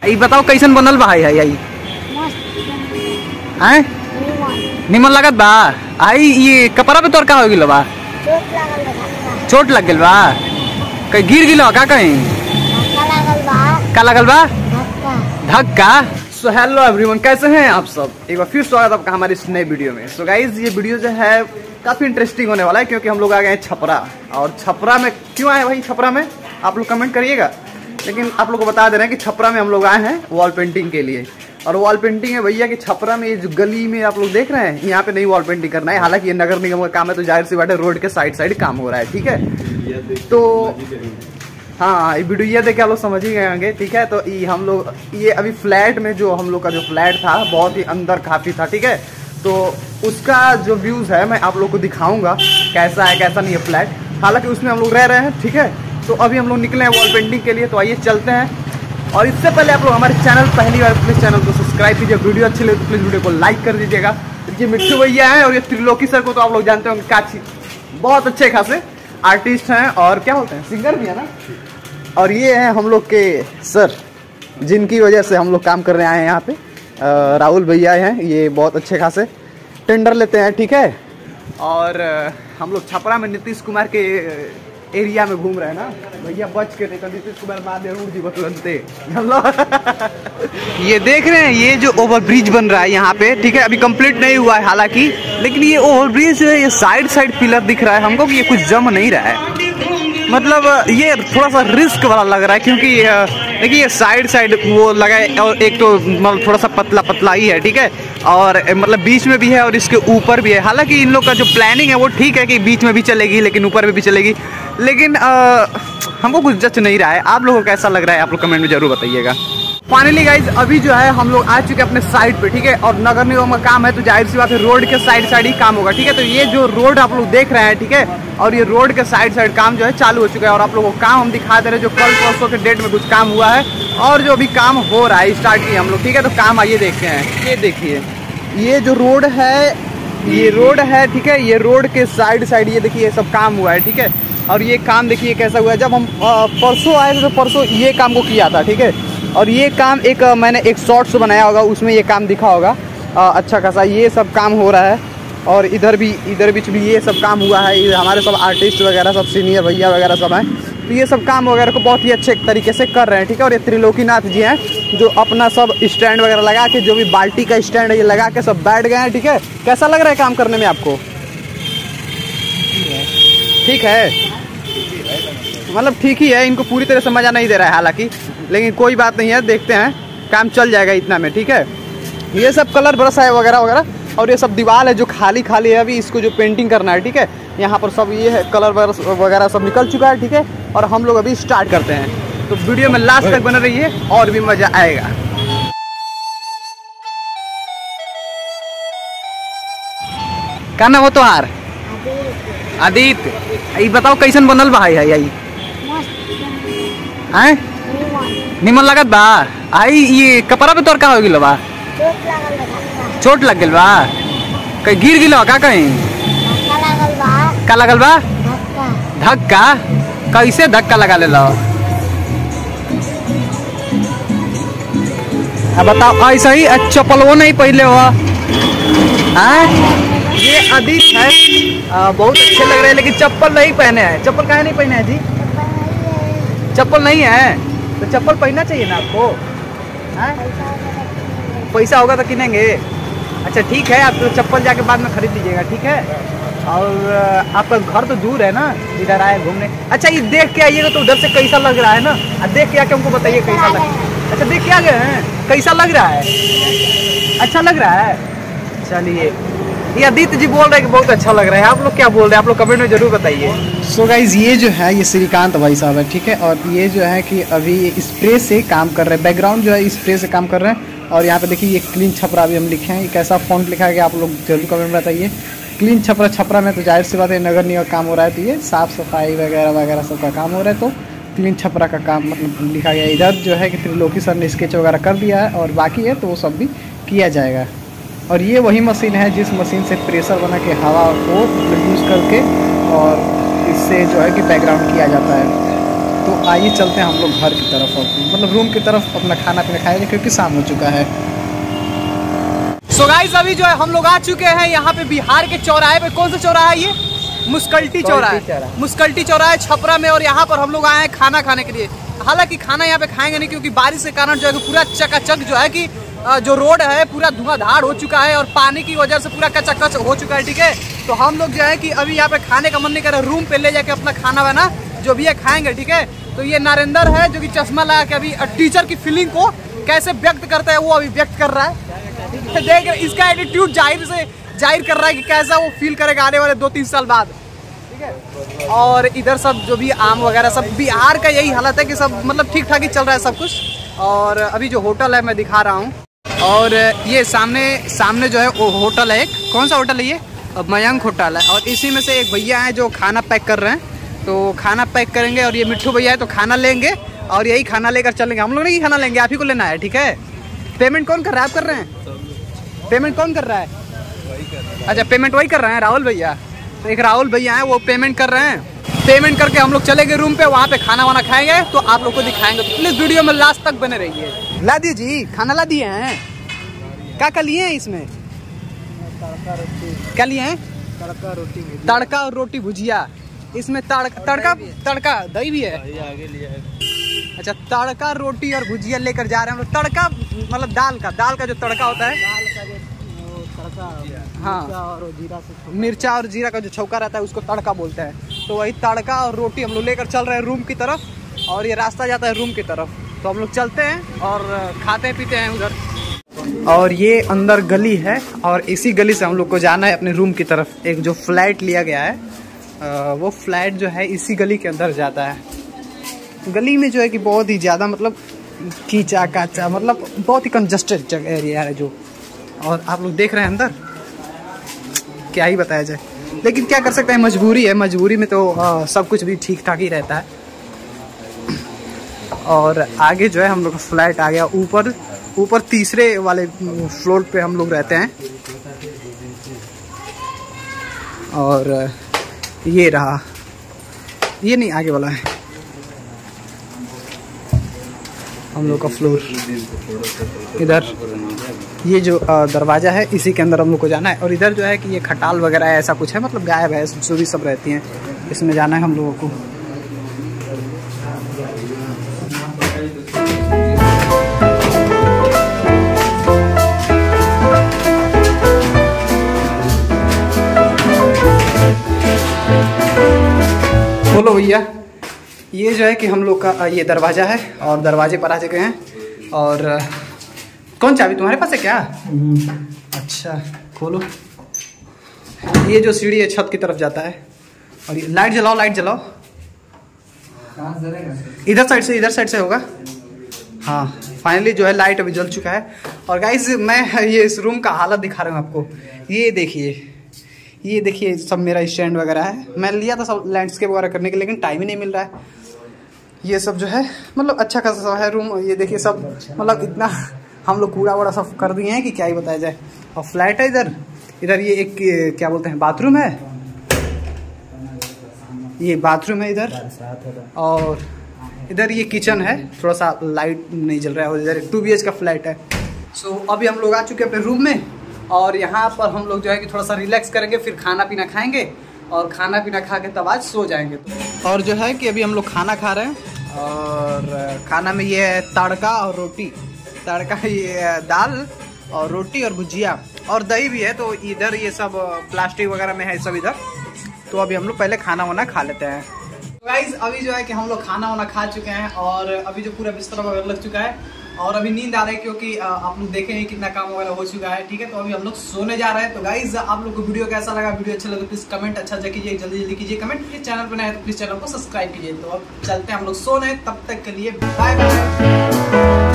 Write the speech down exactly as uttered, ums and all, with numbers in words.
ये बताओ कैसन बनल बा? है आई हैं निमन लागत बा? आई ये कपड़ा पे तोर का हो गिलो बा? चोट लग गल बा? कहीं गिर गिलो का? कहीं का लगल बा? धक्का। सो हेलो एवरीवन, कैसे हैं आप सब? एक बार फिर स्वागत है आपका हमारी इस नए वीडियो में। सो so गाइज, ये वीडियो जो है काफी इंटरेस्टिंग होने वाला है क्योंकि हम लोग आ गए हैं छपरा। और छपरा में क्यों आए भाई? छपरा में आप लोग कमेंट करिएगा, लेकिन आप लोग को बता दे रहे हैं कि छपरा में हम लोग आए हैं वॉल पेंटिंग के लिए। और वॉल पेंटिंग है भैया कि छपरा में ये जो गली में आप लोग देख रहे हैं, यहाँ पे नहीं वॉल पेंटिंग करना है। हालांकि ये नगर निगम का काम है तो जाहिर सी बात है रोड के साइड साइड काम हो रहा है, ठीक है। तो हाँ, ये वीडियो ये देख के आप लोग समझ ही गए होंगे, ठीक है। तो ये हम लोग ये अभी फ्लैट में जो हम लोग का जो फ्लैट था बहुत ही अंदर काफी था, ठीक है। तो उसका जो व्यूज है मैं आप लोग को दिखाऊंगा कैसा है कैसा नहीं है फ्लैट। हालांकि उसमें हम लोग रह रहे हैं, ठीक है। तो अभी हम लोग निकले हैं वॉल पेंटिंग के लिए, तो आइए चलते हैं। और इससे पहले आप लोग हमारे चैनल पहली बार प्लीज चैनल को सब्सक्राइब कीजिए। वीडियो अच्छी लगे तो प्लीज वीडियो को लाइक कर दीजिएगा। ये मिट्टू भैया हैं और ये त्रिलोकी सर को तो आप लोग जानते होंगे, काची बहुत अच्छे खासे आर्टिस्ट हैं और क्या बोलते हैं सिंगर भी है ना। और ये हैं हम लोग के सर, जिनकी वजह से हम लोग काम कर रहे हैं यहाँ पे। राहुल भैया हैं, ये बहुत अच्छे खासे टेंडर लेते हैं, ठीक है। और हम लोग छपरा में नीतीश कुमार के एरिया में घूम रहे हैं ना भैया, बच के नहीं तो नीतीश कुमार मार दे जी बतलते। ये देख रहे हैं ये जो ओवर ब्रिज बन रहा है यहाँ पे, ठीक है। अभी कंप्लीट नहीं हुआ है हालांकि, लेकिन ये ओवर ब्रिज ये साइड साइड पिलर दिख रहा है हमको कि ये कुछ जम नहीं रहा है। मतलब ये थोड़ा सा रिस्क वाला लग रहा है क्योंकि देखिए ये साइड साइड वो लगा है और एक तो मतलब थोड़ा सा पतला पतला ही है, ठीक है। और मतलब बीच में भी है और इसके ऊपर भी है। हालांकि इन लोग का जो प्लानिंग है वो ठीक है कि बीच में भी चलेगी लेकिन ऊपर में भी चलेगी, लेकिन आ, हमको कुछ जच नहीं रहा है। आप लोगों को कैसा लग रहा है आप लोग कमेंट में जरूर बताइएगा। फाइनली गाइज, अभी जो है हम लोग आ चुके हैं अपने साइड पे, ठीक है। और नगर निगम का काम है तो जाहिर सी बात है रोड के साइड साइड ही काम होगा, ठीक है। तो ये जो रोड आप लोग देख रहे हैं, ठीक है, और ये रोड के साइड साइड काम जो है चालू हो चुका है। और आप लोगों को काम हम दिखा दे रहे हैं जो कल परसों के डेट में कुछ काम हुआ है और जो अभी काम हो रहा है, स्टार्ट किए हम लोग, ठीक है। तो काम आइए देखते हैं। ये देखिए ये जो रोड है, ये रोड है, ठीक है। ये रोड के साइड साइड ये देखिए सब काम हुआ है, ठीक है। और ये काम देखिए कैसा हुआ है। जब हम परसों आए थे तो परसों ये काम को किया था, ठीक है। और ये काम एक मैंने एक शॉर्ट्स बनाया होगा, उसमें ये काम दिखा होगा अच्छा खासा। ये सब काम हो रहा है और इधर भी इधर बीच भी ये सब काम हुआ है। हमारे सब आर्टिस्ट वगैरह सब सीनियर भैया वगैरह सब हैं, तो ये सब काम वगैरह को बहुत ही अच्छे तरीके से कर रहे हैं, ठीक है। और ये त्रिलोकीनाथ जी हैं जो अपना सब स्टैंड वगैरह लगा के, जो भी बाल्टी का स्टैंड है ये लगा के सब बैठ गए हैं, ठीक है। कैसा लग रहा है काम करने में आपको? ठीक है, मतलब ठीक ही है। इनको पूरी तरह से मजा नहीं दे रहा है हालांकि, लेकिन कोई बात नहीं है, देखते हैं काम चल जाएगा इतना में, ठीक है। ये सब कलर ब्रश है वगैरह वगैरह और ये सब दीवार है जो खाली खाली है, अभी इसको जो पेंटिंग करना है, ठीक है। यहाँ पर सब ये है कलर वगैरह सब निकल चुका है, ठीक है। और हम लोग अभी स्टार्ट करते हैं, तो वीडियो में लास्ट तक बने रहिए और भी मजा आएगा। क्या नाम हो तुम्हार? आदित्य। ये बताओ कैसन बनल बा? है आई हैं निमन लागत बा? आई ये कपड़ा पे तोर का हो गिलो बा? चोट लग गल बा? कहीं गिर गिलो का? कहीं का लगल बा? धक्का। कैसे धक्का लगा ले लो? बताओ ऐसा ही चप्पल वो नहीं पहले हुआ है। ये आदित्य है, आ, बहुत अच्छे लग रहे हैं लेकिन चप्पल नहीं पहने हैं। चप्पल काहे नहीं पहने हैं जी? चप्पल नहीं है तो चप्पल पहनना चाहिए ना आपको, है? पैसा होगा तो किनेंगे। अच्छा ठीक है, आप तो चप्पल जाके बाद में खरीद लीजिएगा, ठीक है। और आपका घर तो दूर है ना, इधर आए घूमने। अच्छा ये देख के आइएगा तो उधर से कैसा लग रहा है ना, देख के आके हमको बताइए कैसा लग। अच्छा देख के आ गए हैं, कैसा लग रहा है? अच्छा लग रहा है, चलिए। ये आदित्य जी बोल रहे हैं कि बहुत अच्छा लग रहा है। आप लोग क्या बोल रहे हैं? आप लोग कमेंट में जरूर बताइए। सो गाइज, ये जो है ये श्रीकांत भाई साहब है, ठीक है। और ये जो है कि अभी स्प्रे से काम कर रहे हैं, बैकग्राउंड जो है स्प्रे से काम कर रहे हैं। और यहाँ पे देखिए ये क्लीन छपरा भी हम लिखे हैं। कैसा फॉन्ट लिखा है आप लोग जरूर कमेंट में बताइए। क्लीन छपरा छपरा में तो जाहिर सी बात है नगर निगम का काम हो रहा है, तो ये साफ़ सफाई वगैरह वगैरह सब का काम हो रहा है। तो क्लीन छपरा का काम मतलब लिखा गया। इधर जो है कि त्रिलोकी सर ने स्केच वगैरह कर दिया है और बाकी है तो वो सब भी किया जाएगा। और ये वही मशीन है जिस मशीन से प्रेशर बना के हवा को यूज़ करके और इससे जो है कि बैकग्राउंड किया जाता है। तो आइए चलते हैं हम लोग घर की तरफ, मतलब रूम की तरफ अपना खाना पीना खाएंगे क्योंकि शाम हो चुका है। सो so गाइस अभी जो है हम लोग आ चुके हैं यहाँ पे बिहार के चौराहे पे। कौन सा चौराहा है ये? मुस्कल्टी चौराहा, मुस्कल्टी चौराहा छपरा में। और यहाँ पर हम लोग आए हैं खाना खाने के लिए। हालांकि खाना यहाँ पे खाएंगे नहीं क्योंकि बारिश के कारण जो है पूरा चकाचक जो है कि जो रोड है पूरा धुआंधार हो चुका है और पानी की वजह से पूरा कचाकच हो चुका है, ठीक है। तो हम लोग जो है कि अभी यहाँ पे खाने का मन नहीं कर रहा, रूम पे ले जाके अपना खाना बना जो भी है खाएंगे, ठीक है। तो ये नरेंद्र है जो कि चश्मा लगा के अभी टीचर की फीलिंग को कैसे व्यक्त करता है वो अभी व्यक्त कर रहा है। देख इसका एटीट्यूड जाहिर से जाहिर कर रहा है कि कैसा वो फील करेगा आने वाले दो तीन साल बाद, ठीक है। और इधर सब जो भी आम वगैरह सब, बिहार का यही हालत है कि सब मतलब ठीक ठाक ही चल रहा है सब कुछ। और अभी जो होटल है मैं दिखा रहा हूँ, और ये सामने सामने जो है वो होटल है एक। कौन सा होटल है ये? मयंक होटल है। और इसी में से एक भैया हैं जो खाना पैक कर रहे हैं, तो खाना पैक करेंगे। और ये मिट्ठू भैया है तो खाना लेंगे और यही खाना लेकर चलेंगे। हम लोग नहीं खाना लेंगे, आप ही को लेना है, ठीक है। पेमेंट कौन कर रहा है? आप कर रहे हैं? पेमेंट कौन कर रहा है? अच्छा पेमेंट वही कर रहे हैं, राहुल भैया। तो एक राहुल भैया हैं वो पेमेंट कर रहे हैं। पेमेंट करके हम लोग चलेंगे रूम पे, वहाँ पे खाना वाना खाएंगे तो आप लोग को दिखाएंगे। तो प्लीज वीडियो में लास्ट तक बने रहिए। ला दिए जी, खाना ला दिए हैं। क्या क्या लिए हैं इसमें? क्या लिए हैं? तड़का रोटी, तड़का और रोटी भुजिया। इसमें तड़का तड़का तड़का दही भी है। आगे लिया है। अच्छा तड़का रोटी और भुजिया लेकर जा रहे हैं हम लोग। तड़का मतलब दाल का दाल का जो तड़का होता है, दाल का जो तड़का, हाँ, और जीरा से मिर्चा और जीरा का जो छौका रहता है उसको तड़का बोलते हैं। तो वही तड़का और रोटी हम लोग लेकर चल रहे हैं रूम की तरफ, और ये रास्ता जाता है रूम की तरफ। तो हम लोग चलते हैं और खाते पीते हैं उधर। और ये अंदर गली है और इसी गली से हम लोग को जाना है अपने रूम की तरफ। एक जो फ्लैट लिया गया है आ, वो फ्लैट जो है इसी गली के अंदर जाता है। गली में जो है कि बहुत ही ज़्यादा मतलब कीचा काचा, मतलब बहुत ही कंजस्टेड जगह एरिया है जो। और आप लोग देख रहे हैं अंदर, क्या ही बताया जाए, लेकिन क्या कर सकते हैं, मजबूरी है। मजबूरी में तो आ, सब कुछ भी ठीक ठाक ही रहता है। और आगे जो है हम लोग का फ्लैट आ गया ऊपर ऊपर तीसरे वाले फ्लोर पे हम लोग रहते हैं। और ये रहा, ये नहीं आगे वाला है हम लोग का फ्लोर। इधर ये जो दरवाज़ा है इसी के अंदर हम लोग को जाना है। और इधर जो है कि ये खटाल वगैरह ऐसा कुछ है, मतलब गाय भैंस जो भी सब रहती हैं, इसमें जाना है हम लोगों को। बोलो भैया, ये जो है कि हम लोग का ये दरवाज़ा है और दरवाजे पर आ चुके हैं। और कौन चाबी तुम्हारे पास है क्या? अच्छा खोलो। ये जो सीढ़ी है छत की तरफ जाता है। और ये लाइट जलाओ, लाइट जलाओ। इधर साइड से, इधर साइड से होगा। हाँ फाइनली जो है लाइट अभी जल चुका है। और गाइस मैं ये इस रूम का हालत दिखा रहा हूँ आपको। ये देखिए, ये देखिए सब मेरा स्टैंड वगैरह है। मैं लिया था सब लैंडस्केप वगैरह करने के लिए, लेकिन टाइम ही नहीं मिल रहा है। ये सब जो है मतलब अच्छा खासा है रूम। ये देखिए सब मतलब इतना हम लोग कूड़ा वूड़ा सब कर दिए हैं कि क्या ही बताया जाए। और फ्लैट है इधर। इधर ये एक क्या बोलते हैं बाथरूम है, ये बाथरूम है इधर। और इधर ये किचन है, थोड़ा सा लाइट नहीं जल रहा है। और इधर टू बी एच का फ्लैट है। सो so, अभी हम लोग आ चुके हैं अपने रूम में। और यहाँ पर हम लोग जो है कि थोड़ा सा रिलैक्स करेंगे, फिर खाना पीना खाएंगे। और खाना पीना खा के तब आज सो जाएंगे। और जो है कि अभी हम लोग खाना खा रहे हैं। और खाना में ये है तड़का और रोटी। तड़का ये दाल और रोटी और भुजिया और दही भी है। तो इधर ये सब प्लास्टिक वगैरह में है सब इधर। तो अभी हम लोग पहले खाना वाना खा लेते हैं। गाइस अभी जो है कि हम लोग खाना वाना खा चुके हैं और अभी जो पूरा बिस्तर वगैरह लग चुका है। और अभी नींद आ रही है क्योंकि आप लोग देखेंगे कितना काम वगैरह हो चुका है, ठीक है। तो अभी हम लोग सोने जा रहे हैं। तो गाइस आप लोग को वीडियो कैसा लगा? वीडियो अच्छा लगा तो प्लीज कमेंट अच्छा अच्छा कीजिए, जल्दी जल्दी कीजिए कमेंट। प्लीज चैनल पर नए हैं तो प्लीज चैनल को सब्सक्राइब कीजिए। तो अब चलते हैं हम लोग सोने, तब तक के लिए बाय बाय।